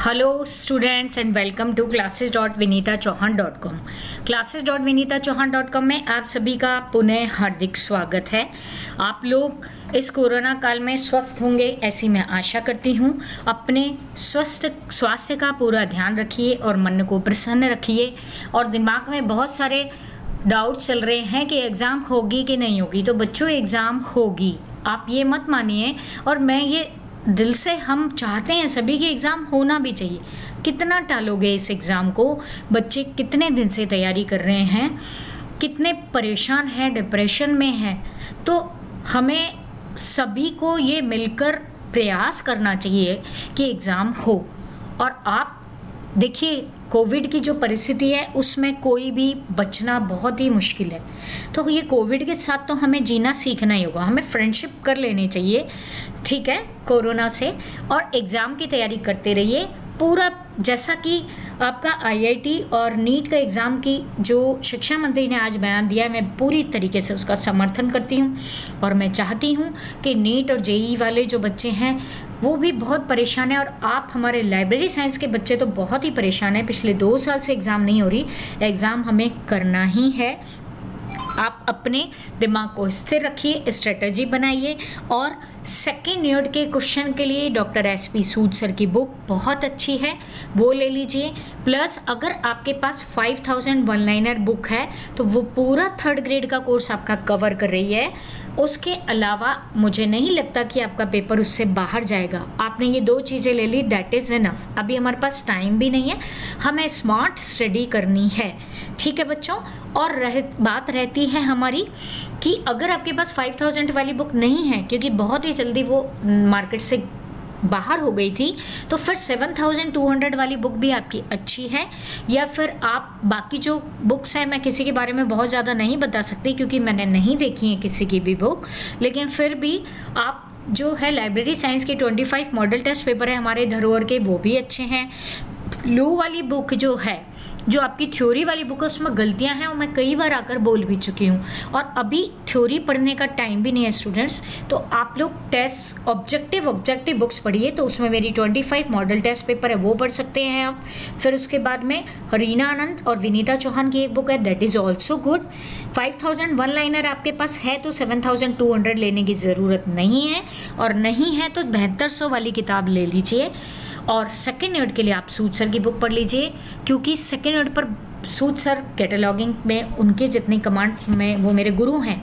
Hello students and welcome to classes.vinitachauhan.com। classes.vinitachauhan.com में आप सभी का पुनः हार्दिक स्वागत है। आप लोग इस कोरोना काल में स्वस्थ होंगे ऐसी मैं आशा करती हूँ। अपने स्वास्थ्य का पूरा ध्यान रखिए और मन को प्रसन्न रखिए। और दिमाग में बहुत सारे डाउट चल रहे हैं कि एग्ज़ाम होगी कि नहीं होगी, तो बच्चों एग्ज़ाम होगी, आप ये मत मानिए। और मैं ये दिल से हम चाहते हैं सभी की एग्ज़ाम होना भी चाहिए। कितना टालोगे इस एग्ज़ाम को? बच्चे कितने दिन से तैयारी कर रहे हैं, कितने परेशान हैं, डिप्रेशन में हैं। तो हमें सभी को ये मिलकर प्रयास करना चाहिए कि एग्ज़ाम हो। और आप देखिए, कोविड की जो परिस्थिति है उसमें कोई भी बचना बहुत ही मुश्किल है। तो ये कोविड के साथ तो हमें जीना सीखना ही होगा, हमें फ्रेंडशिप कर लेनी चाहिए, ठीक है, कोरोना से। और एग्ज़ाम की तैयारी करते रहिए पूरा। जैसा कि आपका आईआईटी और नीट का एग्ज़ाम की जो शिक्षा मंत्री ने आज बयान दिया है, मैं पूरी तरीके से उसका समर्थन करती हूँ। और मैं चाहती हूँ कि नीट और जेईई वाले जो बच्चे हैं वो भी बहुत परेशान है। और आप हमारे लाइब्रेरी साइंस के बच्चे तो बहुत ही परेशान हैं। पिछले 2 साल से एग्ज़ाम नहीं हो रही, एग्ज़ाम हमें करना ही है। आप अपने दिमाग को स्थिर रखिए, स्ट्रेटजी बनाइए। और सेकेंड यूनिट के क्वेश्चन के लिए डॉक्टर एसपी सूद सर की बुक बहुत अच्छी है, वो ले लीजिए। प्लस अगर आपके पास 5000 वन लाइनर बुक है तो वो पूरा 3rd ग्रेड का कोर्स आपका कवर कर रही है। उसके अलावा मुझे नहीं लगता कि आपका पेपर उससे बाहर जाएगा। आपने ये 2 चीज़ें ले ली, दैट इज़ इनफ। अभी हमारे पास टाइम भी नहीं है, हमें स्मार्ट स्टडी करनी है, ठीक है बच्चों। और बात रहती है हमारी कि अगर आपके पास 5000 वाली बुक नहीं है, क्योंकि बहुत ही जल्दी वो मार्केट से बाहर हो गई थी, तो फिर 7200 वाली बुक भी आपकी अच्छी है। या फिर आप बाकी जो बुक्स हैं, मैं किसी के बारे में बहुत ज़्यादा नहीं बता सकती क्योंकि मैंने नहीं देखी है किसी की भी बुक, लेकिन फिर भी आप जो है लाइब्रेरी साइंस के 25 मॉडल टेस्ट पेपर है हमारे धरोहर के, वो भी अच्छे हैं। लो वाली बुक जो है, जो आपकी थ्योरी वाली बुक है, उसमें गलतियां हैं और मैं कई बार आकर बोल भी चुकी हूँ। और अभी थ्योरी पढ़ने का टाइम भी नहीं है स्टूडेंट्स, तो आप लोग टेस्ट ऑब्जेक्टिव बुक्स पढ़िए। तो उसमें मेरी 25 मॉडल टेस्ट पेपर है, वो पढ़ सकते हैं आप। फिर उसके बाद में रीना आनंद और विनीता चौहान की एक बुक है, that is also good. 5000 one liner आपके पास है तो 7200 लेने की ज़रूरत नहीं है, और नहीं है तो 7200 वाली किताब ले लीजिए। और सेकेंड यूनिट के लिए आप सूद सर की बुक पढ़ लीजिए, क्योंकि सेकेंड यूनिट पर सूद सर कैटलॉगिंग में उनके जितनी कमांड में वो मेरे गुरु हैं।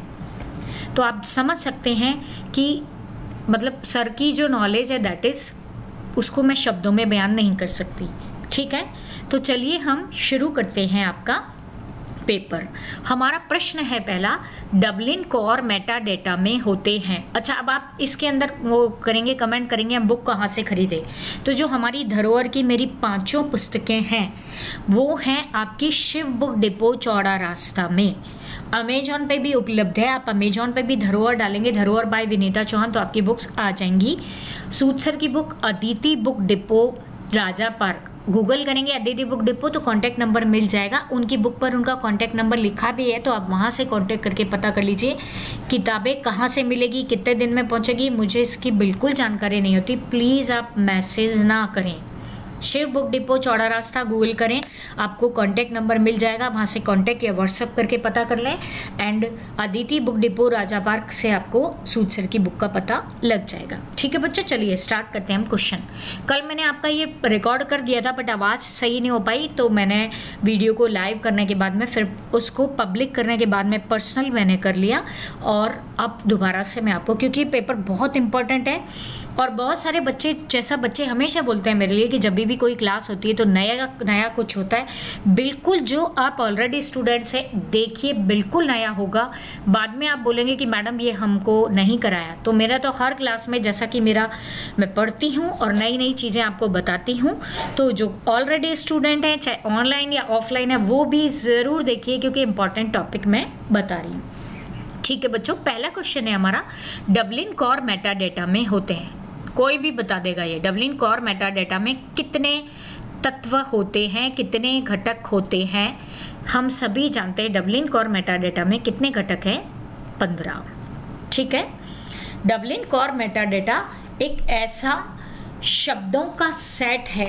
तो आप समझ सकते हैं कि मतलब सर की जो नॉलेज है दैट इज़, उसको मैं शब्दों में बयान नहीं कर सकती, ठीक है। तो चलिए हम शुरू करते हैं आपका पेपर। हमारा प्रश्न है पहला, डबलिन कोर मेटा डेटा में होते हैं। अच्छा, अब आप इसके अंदर वो करेंगे, कमेंट करेंगे हम बुक कहाँ से खरीदे। तो जो हमारी धरोहर की मेरी 5 पुस्तकें हैं वो हैं आपकी शिव बुक डिपो चौड़ा रास्ता में। अमेजॉन पे भी उपलब्ध है, आप अमेजॉन पे भी धरोहर डालेंगे, धरोहर बाय विनीता चौहान, तो आपकी बुक्स आ जाएंगी। सूद सर की book Aditi book depot Raja park, Google करेंगे अदिति बुक डिपो तो कांटेक्ट नंबर मिल जाएगा। उनकी बुक पर उनका कांटेक्ट नंबर लिखा भी है, तो आप वहाँ से कांटेक्ट करके पता कर लीजिए किताबें कहाँ से मिलेगी, कितने दिन में पहुँचेगी। मुझे इसकी बिल्कुल जानकारी नहीं होती, प्लीज़ आप मैसेज ना करें। शिव बुक डिपो चौड़ा रास्ता गूगल करें, आपको कांटेक्ट नंबर मिल जाएगा, वहाँ से कांटेक्ट या व्हाट्सअप करके पता कर लें। And Aditi book depot Raja park से आपको सूद सर की बुक का पता लग जाएगा, ठीक है बच्चों। चलिए स्टार्ट करते हैं हम क्वेश्चन। कल मैंने आपका ये रिकॉर्ड कर दिया था बट आवाज़ सही नहीं हो पाई, तो मैंने वीडियो को लाइव करने के बाद में फिर उसको पब्लिक करने के बाद में पर्सनल मैंने कर लिया। और अब दोबारा से मैं आपको, क्योंकि पेपर बहुत इंपॉर्टेंट है और बहुत सारे बच्चे, जैसा बच्चे हमेशा बोलते हैं मेरे लिए कि जब भी कोई क्लास होती है तो नया कुछ होता है। बिल्कुल, जो आप ऑलरेडी स्टूडेंट्स हैं देखिए, बिल्कुल नया होगा। बाद में आप बोलेंगे कि मैडम ये हमको नहीं कराया। तो मेरा तो हर क्लास में, जैसा कि मैं पढ़ती हूँ और नई नई चीज़ें आपको बताती हूँ, तो जो ऑलरेडी स्टूडेंट हैं चाहे ऑनलाइन या ऑफलाइन है वो भी ज़रूर देखिए, क्योंकि इंपॉर्टेंट टॉपिक मैं बता रही हूँ, ठीक है बच्चों। पहला क्वेश्चन है हमारा, डबलिन कोर मेटा डेटा में होते हैं। कोई भी बता देगा ये, डबलिन कोर मेटा डेटा में कितने तत्व होते हैं, कितने घटक होते हैं। हम सभी जानते हैं डबलिन कोर मेटा डेटा में कितने घटक हैं, 15, ठीक है। डबलिन कोर मेटा डेटा एक ऐसा शब्दों का सेट है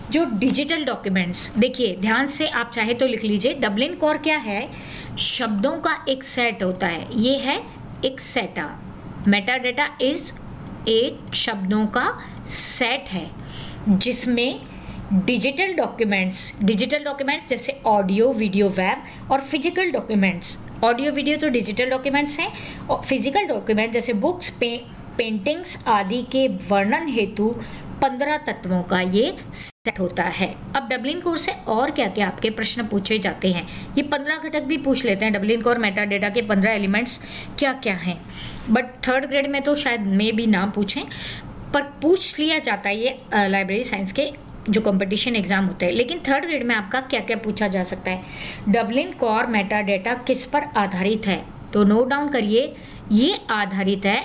जो डिजिटल डॉक्यूमेंट्स, देखिए ध्यान से आप चाहे तो लिख लीजिए, डबलिन कोर क्या है, शब्दों का एक सेट होता है, ये है एक सेटा, मेटाडेटा इज एक शब्दों का सेट है जिसमें डिजिटल डॉक्यूमेंट्स जैसे ऑडियो, वीडियो, वेब और फिजिकल डॉक्यूमेंट्स, ऑडियो वीडियो तो डिजिटल डॉक्यूमेंट्स हैं, और फिजिकल डॉक्यूमेंट जैसे बुक्स, पेंटिंग्स आदि के वर्णन हेतु 15 तत्वों का ये सेट होता है। अब डबलिन कोर से और क्या क्या आपके प्रश्न पूछे जाते हैं, ये 15 घटक भी पूछ लेते हैं। डबलिन कोर मेटाडेटा के 15 एलिमेंट्स क्या क्या हैं, बट थर्ड ग्रेड में तो शायद में भी ना पूछें, पर पूछ लिया जाता है ये लाइब्रेरी साइंस के जो कंपटीशन एग्जाम होते हैं। लेकिन थर्ड ग्रेड में आपका क्या क्या पूछा जा सकता है, डबलिन कोर मेटाडेटा किस पर आधारित है, तो नोट डाउन करिए, ये आधारित है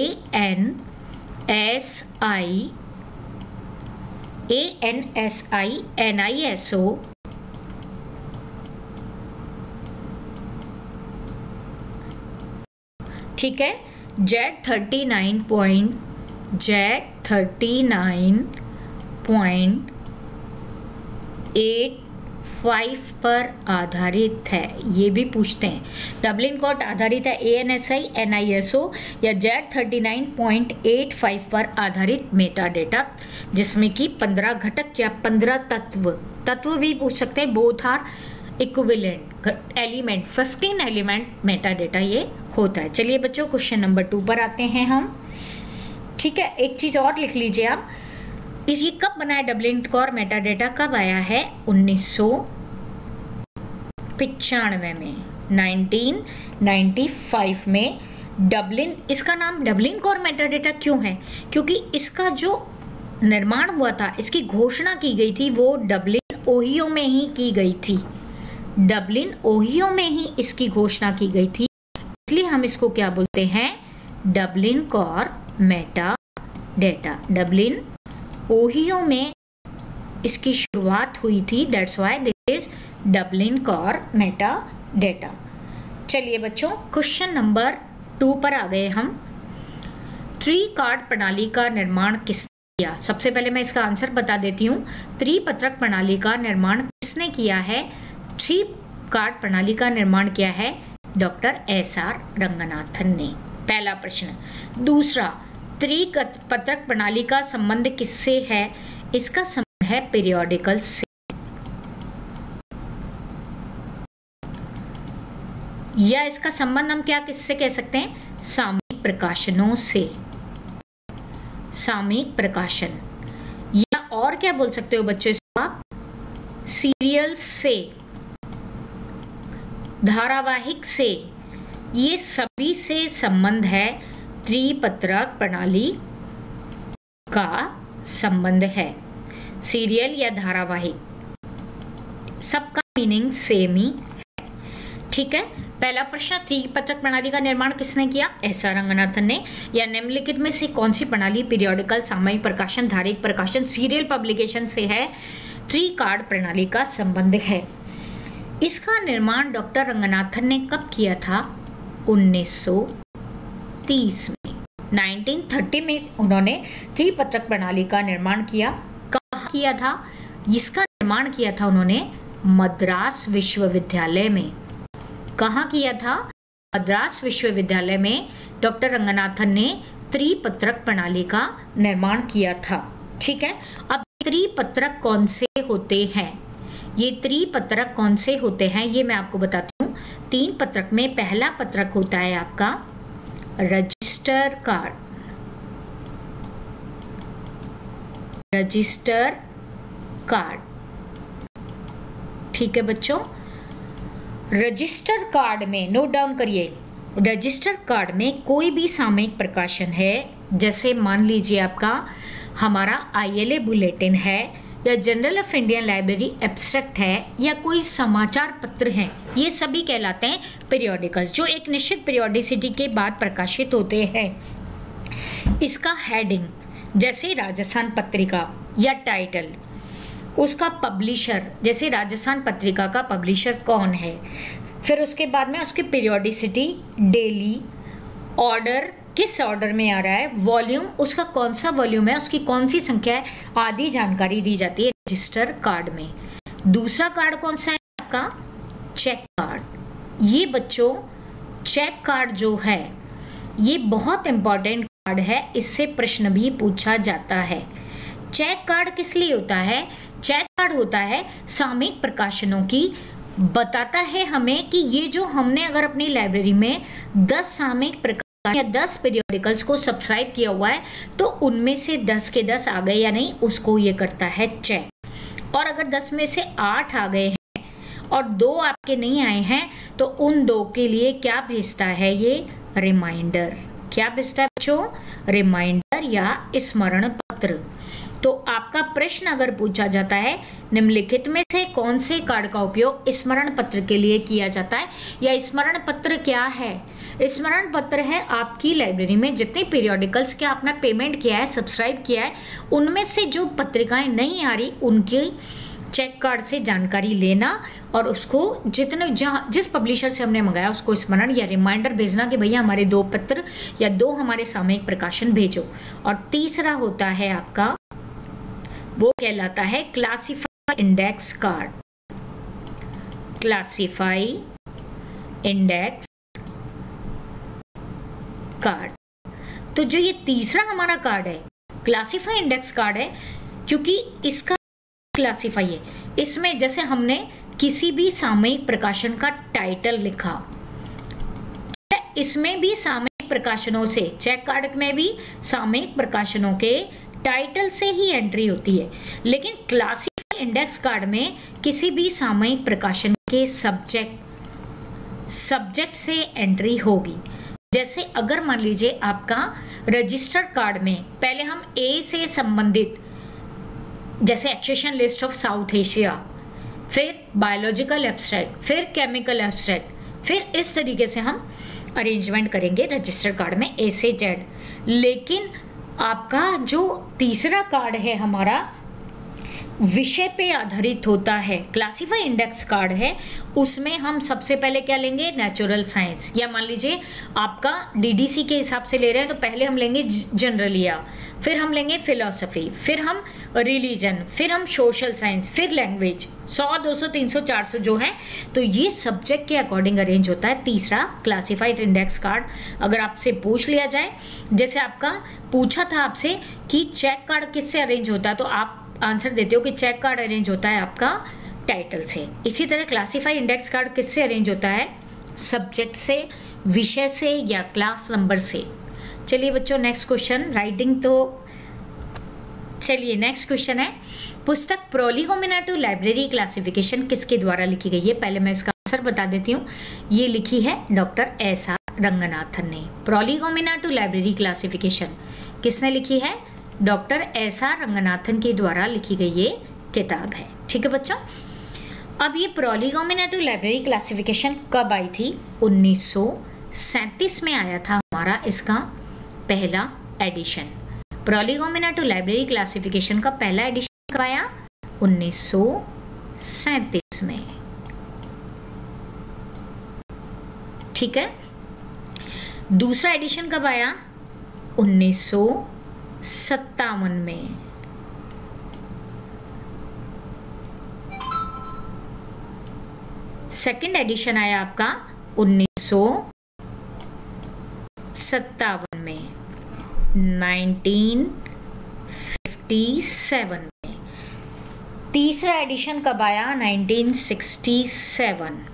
ANSI NISO ठीक है, Z39.85 पर आधारित है, ये भी पूछते हैं। डबलिन कोर आधारित है ANSI NISO या Z39.85 पर आधारित मेटाडेटा, जिसमें कि 15 घटक या 15 तत्व भी पूछ सकते हैं, both are equivalent element, 15 element metadata ये होता है। चलिए बच्चों, क्वेश्चन नंबर 2 पर आते हैं हम। ठीक है, एक चीज और लिख लीजिए आप, ये कब बना है डबलिन कोर मेटाडेटा, कब आया है, 1995 में, 1995 में डबलिन, इसका नाम डबलिन कोर मेटाडेटा क्यों है, क्योंकि इसका जो निर्माण हुआ था, इसकी घोषणा की गई थी, वो डबलिन ओहियो में ही की गई थी, डबलिन ओहियो में ही इसकी घोषणा की गई थी, इसलिए हम इसको क्या बोलते हैं, Dublin core metadata. Dublin Ohio में इसकी शुरुआत हुई थी, that's why this is Dublin core metadata. चलिए बच्चों, क्वेश्चन नंबर 2 पर आ गए हम। 3 कार्ड प्रणाली का निर्माण किसने किया, सबसे पहले मैं इसका आंसर बता देती हूँ। त्रिपत्रक प्रणाली का निर्माण किसने किया है, 3 कार्ड प्रणाली का निर्माण किया है डॉक्टर SR रंगनाथन ने, पहला प्रश्न। दूसरा, त्रिपत्रक प्रणाली का संबंध किससे है, इसका संबंध है पीरियोडिकल से, या इसका संबंध हम क्या किससे कह सकते हैं, सामयिक प्रकाशनों से, सामयिक प्रकाशन, या और क्या बोल सकते हो बच्चों इसको आप, सीरियल से, धारावाहिक से, ये सभी से संबंध है, त्रिपत्रक प्रणाली का संबंध है, सीरियल या धारावाहिक, सबका मीनिंग सेम ही है। ठीक है, पहला प्रश्न, त्रिपत्रक प्रणाली का निर्माण किसने किया, SR रंगनाथन ने, या निम्नलिखित में से कौन सी प्रणाली पीरियोडिकल, सामयिक प्रकाशन, धारावाहिक प्रकाशन, सीरियल पब्लिकेशन से है, त्रिकार्ड प्रणाली का संबंध है। इसका निर्माण डॉक्टर रंगनाथन ने कब किया था, 1930 में, 1930 में उन्होंने त्रिपत्रक प्रणाली का निर्माण किया। कहाँ किया था, इसका निर्माण किया था उन्होंने मद्रास विश्वविद्यालय में। कहाँ किया था, मद्रास विश्वविद्यालय में डॉक्टर रंगनाथन ने त्रिपत्रक प्रणाली का निर्माण किया था। ठीक है, अब त्रिपत्रक कौन से होते हैं, ये त्रिपत्रक कौन से होते हैं ये मैं आपको बताती हूँ। 3 पत्रक में पहला पत्रक होता है आपका रजिस्टर कार्ड, रजिस्टर कार्ड। ठीक है बच्चों, रजिस्टर कार्ड में नोट डाउन करिए, रजिस्टर कार्ड में कोई भी सामयिक प्रकाशन है, जैसे मान लीजिए आपका हमारा ILA बुलेटिन है, या journal of Indian library abstract है, या कोई समाचार पत्र हैं, ये सभी कहलाते हैं पीरियोडिकल्स, जो एक निश्चित पीरियोडिसिटी के बाद प्रकाशित होते हैं। इसका हेडिंग, जैसे राजस्थान पत्रिका, या टाइटल, उसका पब्लिशर, जैसे राजस्थान पत्रिका का पब्लिशर कौन है, फिर उसके बाद में उसकी पीरियोडिसिटी, डेली, ऑर्डर, किस ऑर्डर में आ रहा है, वॉल्यूम, उसका कौन सा वॉल्यूम है, उसकी कौन सी संख्या है, आदि जानकारी दी जाती है रजिस्टर कार्ड में। दूसरा कार्ड कौन सा है आपका? Check card. ये बच्चों चेक कार्ड जो है ये बहुत इंपॉर्टेंट कार्ड है, इससे प्रश्न भी पूछा जाता है। चेक कार्ड किस लिए होता है? चेक कार्ड होता है सामयिक प्रकाशनों की, बताता है हमें कि ये जो हमने अगर अपनी लाइब्रेरी में 10 सामयिक प्रकाशन या 10 पीरियोडिकल्स को सब्सक्राइब किया हुआ है तो उनमें से 10 के 10 आ गए या नहीं, उसको ये करता है चेक। और अगर 10 में से 8 आ गए हैं और 2 आपके नहीं आए हैं तो उन 2 के लिए क्या भेजता है? ये रिमाइंडर। क्या भेजता है बच्चों? रिमाइंडर या स्मरण पत्र। तो आपका प्रश्न अगर पूछा जाता है निम्नलिखित में से कौन से कार्ड का उपयोग स्मरण पत्र के लिए किया जाता है, या स्मरण पत्र क्या है? स्मरण पत्र है आपकी लाइब्रेरी में जितने पीरियोडिकल्स के आपने पेमेंट किया है, सब्सक्राइब किया है, उनमें से जो पत्रिकाएं नहीं आ रही उनके चेक कार्ड से जानकारी लेना और उसको जिस पब्लिशर से हमने मंगाया उसको स्मरण या रिमाइंडर भेजना कि भैया हमारे 2 पत्र या 2 हमारे सामयिक प्रकाशन भेजो। और तीसरा होता है आपका, वो कहलाता है classify index card. Classify index card. तो जो ये तीसरा हमारा कार्ड है क्लासिफाई इंडेक्स कार्ड है, क्योंकि इसका क्लासिफाई है, इसमें जैसे हमने किसी भी सामयिक प्रकाशन का टाइटल लिखा, इसमें भी सामयिक प्रकाशनों से, चेक कार्ड में भी सामयिक प्रकाशनों के टाइटल से ही एंट्री होती है, लेकिन क्लासिफाई इंडेक्स कार्ड में किसी भी सामयिक प्रकाशन के सब्जेक्ट से एंट्री होगी। जैसे अगर मान लीजिए आपका रजिस्टर्ड कार्ड में पहले हम ए से संबंधित, जैसे accession list of South Asia, फिर बायोलॉजिकल एब्स्ट्रैक्ट, फिर केमिकल एब्स्ट्रैक्ट, फिर इस तरीके से हम अरेंजमेंट करेंगे रजिस्टर्ड कार्ड में ए से जेड। लेकिन आपका जो तीसरा कार्ड है हमारा विषय पे आधारित होता है, क्लासिफाई इंडेक्स कार्ड है, उसमें हम सबसे पहले क्या लेंगे? नेचुरल साइंस, या मान लीजिए आपका डीडीसी के हिसाब से ले रहे हैं तो पहले हम लेंगे जनरलिया, फिर हम लेंगे फिलॉसफी, फिर हम रिलीजन, फिर हम सोशल साइंस, फिर लैंग्वेज, 100, 200, 300, 400 जो है, तो ये सब्जेक्ट के अकॉर्डिंग अरेंज होता है तीसरा क्लासिफाइड इंडेक्स कार्ड। अगर आपसे पूछ लिया जाए, जैसे आपका पूछा था आपसे कि चेक कार्ड किससे अरेंज होता है, तो आप आंसर देते हो कि चेक कार्ड अरेंज होता है आपका टाइटल से। इसी तरह क्लासिफाई इंडेक्स कार्ड किससे अरेंज होता है? सब्जेक्ट से, विषय से या क्लास नंबर से। चलिए बच्चों नेक्स्ट क्वेश्चन, राइटिंग तो चलिए नेक्स्ट क्वेश्चन है, पुस्तक प्रोलिगोमिना टू लाइब्रेरी क्लासिफिकेशन किसके द्वारा लिखी गई है? पहले मैं इसका आंसर बता देती हूँ, ये लिखी है डॉक्टर एस.आर. रंगनाथन ने। प्रोलिगोमिना टू लाइब्रेरी क्लासिफिकेशन किसने लिखी है? Doctor SR. रंगनाथन के द्वारा लिखी गई ये किताब है। ठीक है बच्चों, अब ये प्रोलिगोमिना टू लाइब्रेरी क्लासिफिकेशन कब आई थी? 1937 में आया था हमारा इसका पहला edition. Prolegomena to library classification का पहला एडिशन कब आया? 1937 में। ठीक है, दूसरा एडिशन कब आया? 1957 में। सेकंड एडिशन आया आपका 1957 में, 1957 में। तीसरा एडिशन कब आया? 1967,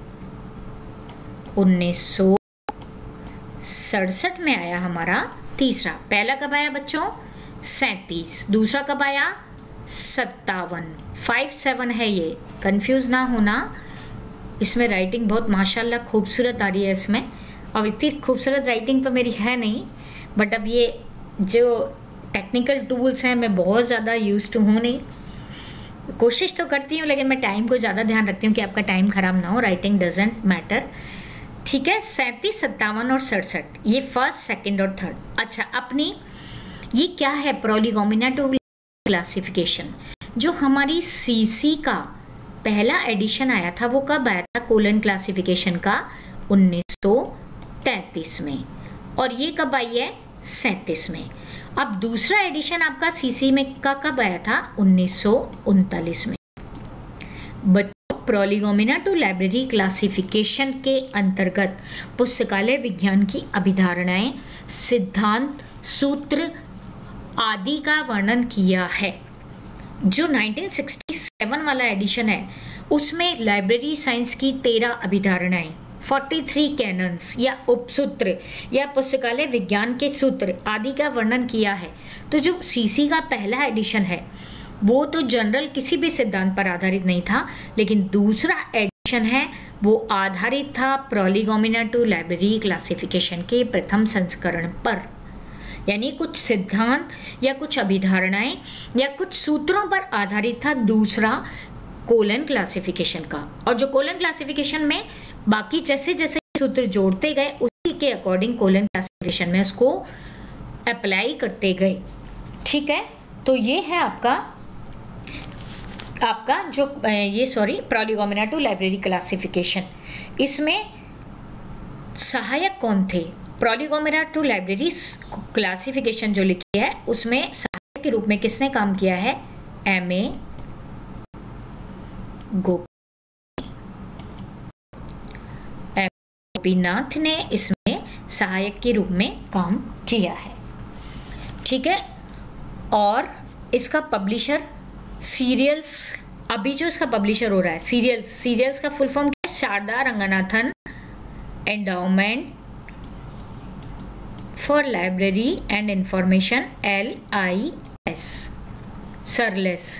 1967 में आया हमारा तीसरा। पहला कब आया बच्चों? 37। दूसरा कब आया? 57। 57 है ये, कंफ्यूज ना होना। इसमें राइटिंग बहुत माशाल्लाह खूबसूरत आ रही है इसमें। अब इतनी खूबसूरत राइटिंग तो मेरी है नहीं, बट अब ये जो टेक्निकल टूल्स हैं मैं बहुत ज़्यादा यूज टू हूँ नहीं। कोशिश तो करती हूँ लेकिन मैं टाइम को ज़्यादा ध्यान रखती हूँ कि आपका टाइम ख़राब ना हो। Writing doesn't matter. ठीक है, 37, 57 और 67 ये फर्स्ट, सेकंड और थर्ड। अच्छा, अपनी ये क्या है? Prolegomena to classification. जो हमारी सीसी का पहला एडिशन आया था वो कब आया था? कोलन क्लासिफिकेशन का 1933 में। और ये कब आई है? 37 में। अब दूसरा एडिशन आपका सीसी में का कब आया था? 1939 में। बच्चों, प्रोलेगोमिना टू लाइब्रेरी क्लासिफिकेशन के अंतर्गत पुस्तकालय विज्ञान की अभिधारणाएं, सिद्धांत, सूत्र आदि का वर्णन किया है। जो 1967 वाला एडिशन है उसमें लाइब्रेरी साइंस की 13 अभिधारणाएं, 43 कैनन्स या उपसूत्र या पुस्तकालय विज्ञान के सूत्र आदि का वर्णन किया है। तो जो सीसी का पहला एडिशन है वो तो जनरल किसी भी सिद्धांत पर आधारित नहीं था, लेकिन दूसरा एडिशन है वो आधारित था प्रोलेगोमिना टू लाइब्रेरी क्लासिफिकेशन के प्रथम संस्करण पर, यानी कुछ सिद्धांत या कुछ अभिधारणाएं या कुछ सूत्रों पर आधारित था दूसरा कोलन क्लासिफिकेशन का। और जो कोलन क्लासिफिकेशन में बाकी जैसे जैसे सूत्र जोड़ते गए उसी के अकॉर्डिंग कोलन क्लासिफिकेशन में उसको अप्लाई करते गए। ठीक है, तो ये है आपका जो प्रोलेगोमिना टू लाइब्रेरी क्लासिफिकेशन। इसमें सहायक कौन थे? प्रोलेगोमिना टू लाइब्रेरी क्लासिफिकेशन जो लिखी है उसमें सहायक के रूप में किसने काम किया है? M.A. गोपीनाथ ने इसमें सहायक के रूप में काम किया है। ठीक है, और इसका पब्लिशर सीरियल्स, अभी जो इसका पब्लिशर हो रहा है सीरियल्स का फुल फॉर्म क्या है? Sarada Ranganathan endowment for library and information, LIS, SRELS,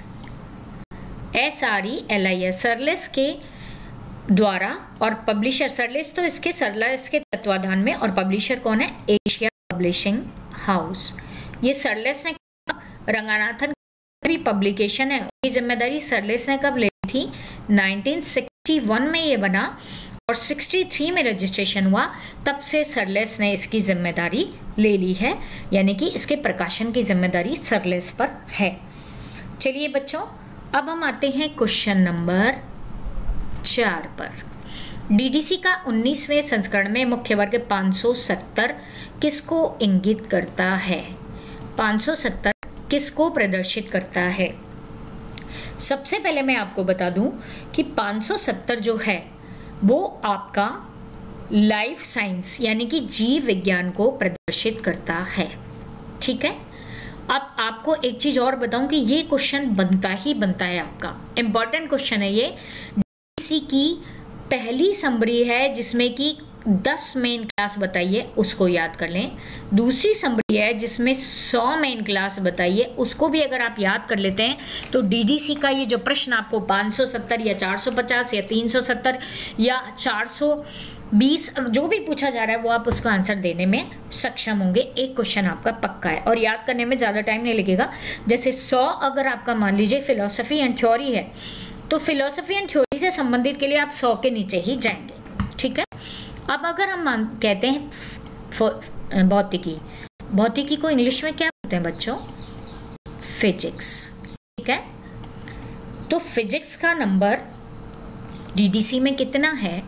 SRELIS, SRELS के द्वारा, और पब्लिशर सरलेस तो इसके सरलेस के तत्वाधान में, और पब्लिशर कौन है? Asia publishing house. ये सरलेस ने, रंगनाथन भी पब्लिकेशन है, उसकी जिम्मेदारी सरलेस ने कब ली थी? 1961 में ये बना और 63 में रजिस्ट्रेशन हुआ, तब से सरलेस ने इसकी जिम्मेदारी ले ली है, यानी कि इसके प्रकाशन की जिम्मेदारी सरलेस पर है। चलिए बच्चों, अब हम आते हैं क्वेश्चन नंबर 4 पर। डीडीसी का 19वें संस्करण में मुख्य वर्ग 570 किसको इंगित करता है? 570 किसको प्रदर्शित करता है? सबसे पहले मैं आपको बता दूं कि 570 जो है वो आपका लाइफ साइंस यानी कि जीव विज्ञान को प्रदर्शित करता है। ठीक है, अब आपको एक चीज और बताऊं कि ये क्वेश्चन बनता ही बनता है, आपका इंपॉर्टेंट क्वेश्चन है ये। डीडीसी की पहली समरी है जिसमें कि 10 मेन क्लास बताइए, उसको याद कर लें। दूसरी समरी है जिसमें 100 मेन क्लास बताइए, उसको भी अगर आप याद कर लेते हैं तो डीडीसी का ये जो प्रश्न आपको 570 या 450 या 370 या 420 जो भी पूछा जा रहा है वो आप उसका आंसर देने में सक्षम होंगे। एक क्वेश्चन आपका पक्का है और याद करने में ज़्यादा टाइम नहीं लगेगा। जैसे 100 अगर आपका मान लीजिए फिलॉसफी एंड थ्योरी है तो फिलॉसफी एंड थ्योरी से संबंधित के लिए आप 100 के नीचे ही जाएंगे। ठीक है, अब अगर हम कहते हैं भौतिकी को इंग्लिश में क्या बोलते हैं बच्चों? फिजिक्स। ठीक है, तो फिजिक्स का नंबर डीडीसी में कितना है?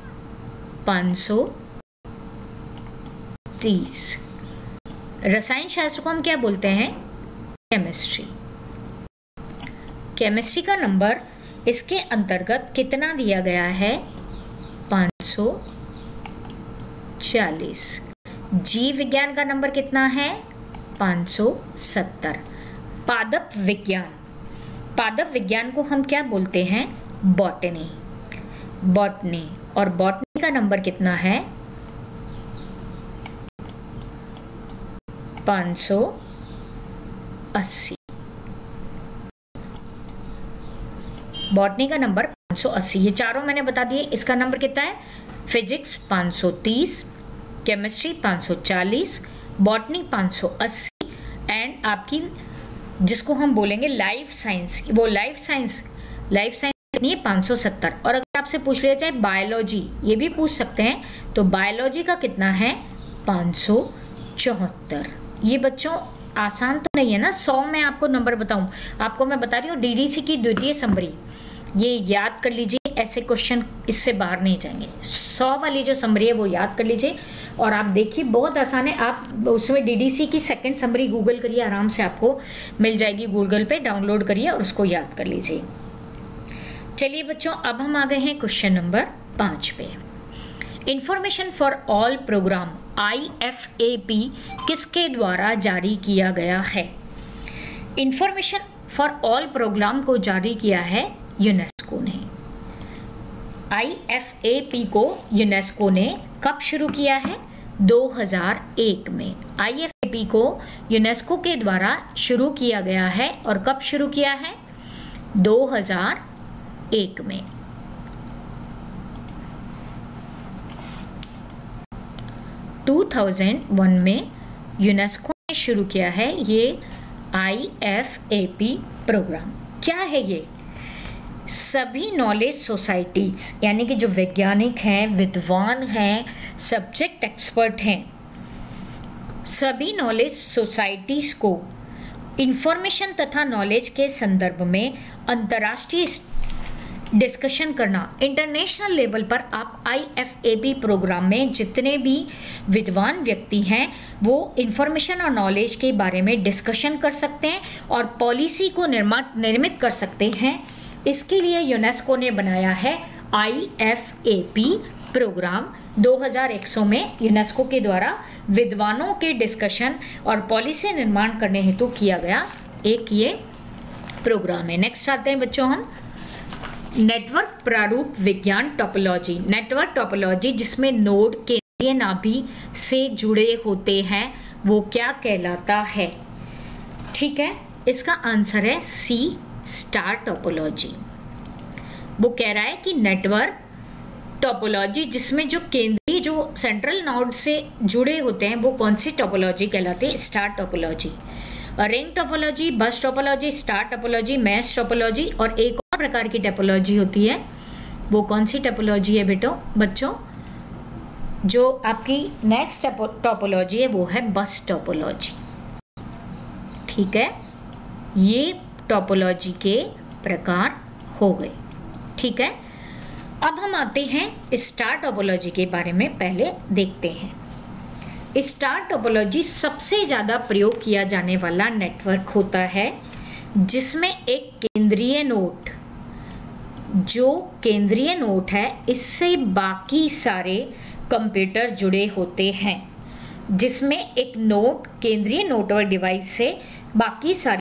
530। रसायन शास्त्र को हम क्या बोलते हैं? केमिस्ट्री। केमिस्ट्री का नंबर इसके अंतर्गत कितना दिया गया है? 540। जीव विज्ञान का नंबर कितना है? 570। पादप विज्ञान को हम क्या बोलते हैं? बॉटनी। और बॉटनी का नंबर कितना है? 580। बॉटनी का नंबर 580। ये चारों मैंने बता दिए। इसका नंबर कितना है? फिजिक्स 530, केमिस्ट्री 540, बॉटनी 580 एंड आपकी जिसको हम बोलेंगे लाइफ साइंस, वो लाइफ साइंस कितनी है? 570। और अगर आपसे पूछ लिया जाए बायोलॉजी, ये भी पूछ सकते हैं, तो बायोलॉजी का कितना है? 574। ये बच्चों आसान तो नहीं है ना। 100 में आपको नंबर बताऊं, आपको मैं बता रही हूँ डीडीसी की द्वितीय समरी, ये याद कर लीजिए। ऐसे क्वेश्चन इससे बाहर नहीं जाएंगे। 100 वाली जो समरी है वो याद कर लीजिए और आप देखिए बहुत आसान है। आप उसमें डीडीसी की सेकंड समरी गूगल करिए, आराम से आपको मिल जाएगी, गूगल पे डाउनलोड करिए और उसको याद कर लीजिए। चलिए बच्चों, अब हम आ गए हैं क्वेश्चन नंबर 5 पे। Information for all program IFAP किसके द्वारा जारी किया गया है? इंफॉर्मेशन फॉर ऑल प्रोग्राम को जारी किया है यूनेस्को ने। IFAP को यूनेस्को ने कब शुरू किया है? 2001 में। IFAP को यूनेस्को के द्वारा शुरू किया गया है और कब शुरू किया है? 2001 में। में यूनेस्को ने शुरू किया है ये IFAP प्रोग्राम। क्या है ये? सभी नॉलेज सोसाइटीज, यानी कि जो वैज्ञानिक हैं, विद्वान हैं, सब्जेक्ट एक्सपर्ट हैं, सभी नॉलेज सोसाइटीज को इंफॉर्मेशन तथा नॉलेज के संदर्भ में अंतर्राष्ट्रीय डिस्कशन करना। इंटरनेशनल लेवल पर आप IFAP प्रोग्राम में जितने भी विद्वान व्यक्ति हैं वो इंफॉर्मेशन और नॉलेज के बारे में डिस्कशन कर सकते हैं और पॉलिसी को निर्मित कर सकते हैं। इसके लिए यूनेस्को ने बनाया है IFAP प्रोग्राम। 2100 में यूनेस्को के द्वारा विद्वानों के डिस्कशन और पॉलिसी निर्माण करने हेतु किया गया एक ये प्रोग्राम है। नेक्स्ट आते हैं बच्चों हम नेटवर्क प्रारूप विज्ञान टोपोलॉजी। नेटवर्क टोपोलॉजी जिसमें नोड केंद्रीय नाभि से जुड़े होते हैं वो क्या कहलाता है? ठीक है, इसका आंसर है C, स्टार टोपोलॉजी। वो कह रहा है कि नेटवर्क टोपोलॉजी जिसमें जो केंद्रीय जो सेंट्रल नोड से जुड़े होते हैं वो कौन सी टोपोलॉजी कहलाती है? Star topology. Ring topology, bus topology, star topology, mesh topology और एक और प्रकार की टोपोलॉजी होती है, वो कौन सी टोपोलॉजी है बच्चों? जो आपकी नेक्स्ट टोपोलॉजी है वो है बस टोपोलॉजी। ठीक है, ये टोपोलॉजी के प्रकार हो गए। ठीक है, अब हम आते हैं स्टार टोपोलॉजी के बारे में पहले देखते हैं। स्टार टोपोलॉजी सबसे ज़्यादा प्रयोग किया जाने वाला नेटवर्क होता है जिसमें एक केंद्रीय नोड, जो केंद्रीय नोड है इससे बाकी सारे कंप्यूटर जुड़े होते हैं। जिसमें एक नोड, केंद्रीय नेटवर्क डिवाइस से बाकी सारे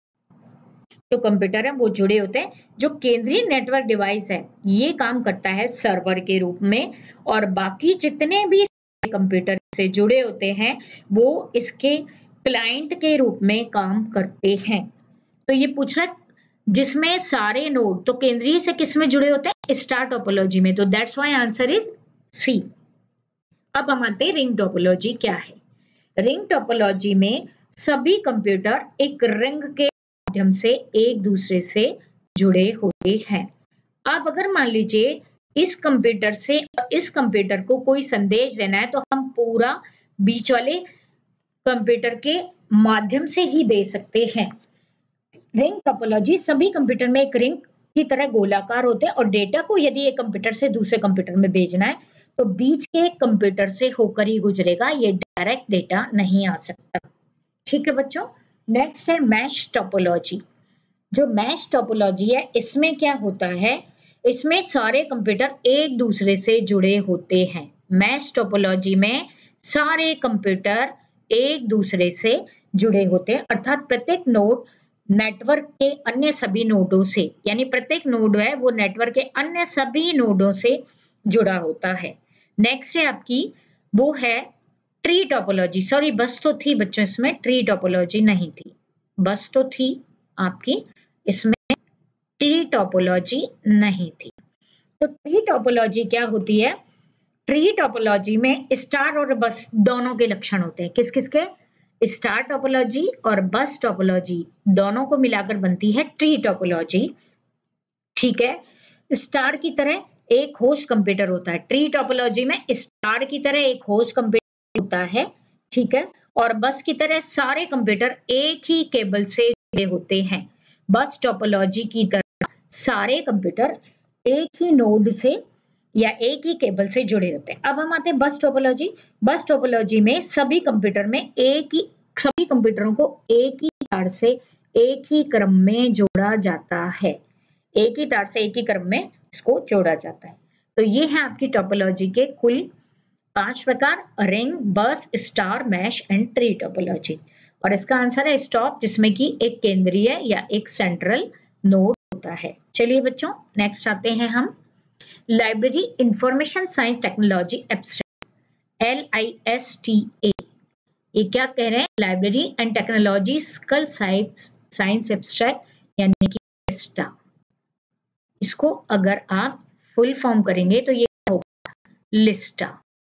जो कंप्यूटर है वो जुड़े होते हैं। जो केंद्रीय नेटवर्क डिवाइस है ये काम करता है सर्वर के रूप में और बाकी जितने भी कंप्यूटर से जुड़े होते हैं वो इसके क्लाइंट के रूप में काम करते हैं। तो ये पूछ रहा है जिसमें सारे नोड, तो केंद्रीय से किस में जुड़े होते हैं? स्टार टोपोलॉजी में। तो that's why answer is C। अब हम आते हैं रिंग टोपोलॉजी क्या है। रिंग टोपोलॉजी में सभी कंप्यूटर एक रिंग के माध्यम से एक दूसरे से जुड़े होते हैं। अब अगर मान लीजिए इस कंप्यूटर से इस कंप्यूटर को कोई संदेश देना है तो हम पूरा बीच वाले कंप्यूटर के माध्यम से ही दे सकते हैं। रिंग टोपोलॉजी, सभी कंप्यूटर में एक रिंग की तरह गोलाकार होते हैं और डेटा को यदि एक कंप्यूटर से दूसरे कंप्यूटर में भेजना है तो बीच के कंप्यूटर से होकर ही गुजरेगा, ये डायरेक्ट डेटा नहीं आ सकता। ठीक है बच्चों, नेक्स्ट है मैश टोपोलॉजी। जो मैश टोपोलॉजी है इसमें क्या होता है? इसमें सारे कंप्यूटर एक दूसरे से जुड़े होते हैं। मैश टोपोलॉजी में सारे कंप्यूटर एक दूसरे से जुड़े होते हैं, अर्थात प्रत्येक नोड नेटवर्क के अन्य सभी नोडों से, यानी प्रत्येक नोड है वो नेटवर्क के अन्य सभी नोडों से जुड़ा होता है। नेक्स्ट है आपकी वो है ट्री टोपोलॉजी। सॉरी, बस तो थी बच्चों, इसमें ट्री टोपोलॉजी नहीं थी, बस तो थी आपकी, इसमें ट्री टोपोलॉजी नहीं थी। तो ट्री टोपोलॉजी क्या होती है? ट्री टोपोलॉजी में स्टार और बस दोनों के लक्षण होते हैं। किस किस के? स्टार टोपोलॉजी और बस टोपोलॉजी दोनों को मिलाकर बनती है ट्री टोपोलॉजी। ठीक है, स्टार की तरह एक होस्ट कंप्यूटर होता है। ट्री टोपोलॉजी में स्टार की तरह एक होस्ट कंप्यूटर होता है, ठीक है, और बस की तरह सारे कंप्यूटर एक ही केबल से जुड़े होते हैं। बस टोपोलॉजी की तरह सारे कंप्यूटर एक ही नोड से या एक ही केबल से जुड़े होते हैं। अब हम आते हैं बस टोपोलॉजी। बस टोपोलॉजी में सभी कंप्यूटरों को एक ही तार से एक ही क्रम में जोड़ा जाता है। एक ही तार से एक ही क्रम में इसको जोड़ा जाता है। तो ये है आपकी टोपोलॉजी के कुल 5 प्रकार: ring, bus, star, mesh and tree topology. और इसका आंसर है स्टॉप, जिसमें कि एक केंद्रीय या एक सेंट्रल नोड होता है। चलिए बच्चों, नेक्स्ट आते हैं हम library information science technology abstract, LISTA। ये क्या कह रहे हैं? लाइब्रेरी एंड टेक्नोलॉजी स्कल साइंस एब्स्ट्रैक्ट यानी कि लिस्टा। इसको अगर आप फुल फॉर्म करेंगे तो ये होगा लिस्टा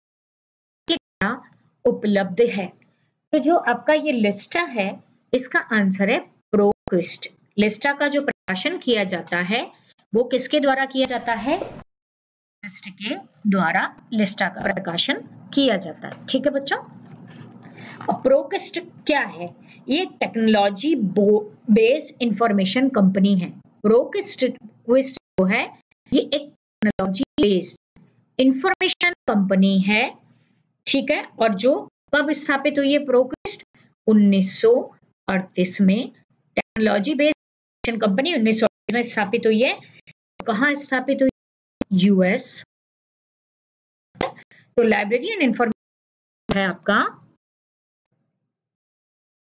उपलब्ध है। तो जो आपका ये लिस्टा है, इसका आंसर है प्रोक्विस्ट। लिस्टा का जो प्रकाशन किया जाता है वो किसके द्वारा किया जाता है? प्रोक्विस्ट के द्वारा लिस्टा का प्रकाशन किया जाता है। ठीक है बच्चों। प्रोक्विस्ट क्या है? ये टेक्नोलॉजी बेस्ड इंफॉर्मेशन कंपनी है। प्रोक्विस्ट जो है ये एक टेक्नोलॉजी बेस्ड इंफॉर्मेशन कंपनी है। ठीक है। और जो कब स्थापित हुई है प्रोक्विस्ट? 1938 में। टेक्नोलॉजी बेस्ड कंपनी 1938 में स्थापित हुई है। कहाँ स्थापित हुई? यूएस। तो लाइब्रेरी एंड इंफॉर्मेशन है आपका